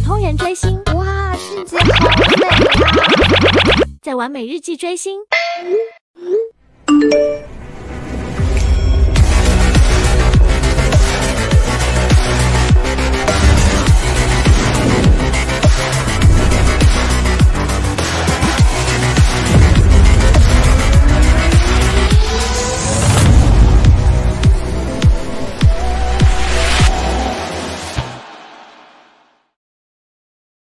通人追星， 哇，世界好美呀！ 在完美日记追星。